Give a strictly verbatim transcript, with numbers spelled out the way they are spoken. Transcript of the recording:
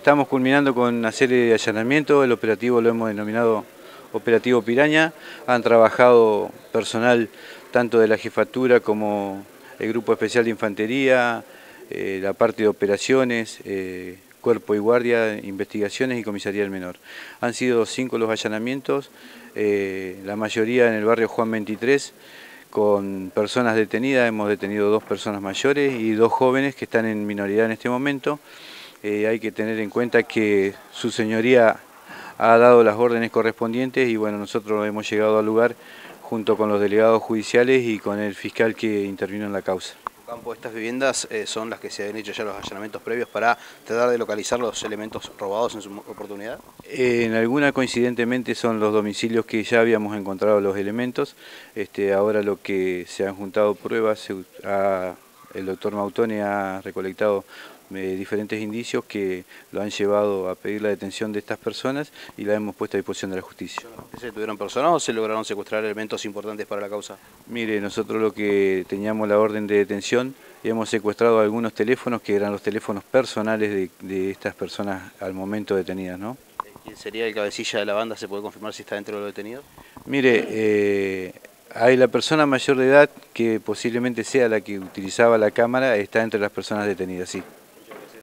estamos culminando con una serie de allanamientos. El operativo lo hemos denominado Operativo Piraña. Han trabajado personal tanto de la jefatura como el Grupo Especial de Infantería, eh, la parte de operaciones, eh, Cuerpo y Guardia, Investigaciones y Comisaría del Menor. Han sido cinco los allanamientos, eh, la mayoría en el barrio Juan veintitrés, con personas detenidas. Hemos detenido dos personas mayores y dos jóvenes que están en minoridad en este momento. Eh, hay que tener en cuenta que su señoría ha dado las órdenes correspondientes y bueno, nosotros hemos llegado al lugar junto con los delegados judiciales y con el fiscal que intervino en la causa. Campo, estas viviendas eh, son las que se han hecho ya los allanamientos previos para tratar de localizar los elementos robados en su oportunidad. Eh, en alguna coincidentemente son los domicilios que ya habíamos encontrado los elementos. Este, ahora lo que se han juntado pruebas, se ha, el doctor Mautone ha recolectado eh, diferentes indicios que lo han llevado a pedir la detención de estas personas y la hemos puesto a disposición de la justicia. ¿Se tuvieron personas o se lograron secuestrar elementos importantes para la causa? Mire, nosotros lo que teníamos la orden de detención y hemos secuestrado algunos teléfonos que eran los teléfonos personales de, de estas personas al momento detenidas, ¿no? ¿Quién sería el cabecilla de la banda? ¿Se puede confirmar si está dentro de los detenidos? Mire, eh, hay la persona mayor de edad que posiblemente sea la que utilizaba la cámara, está entre las personas detenidas, sí.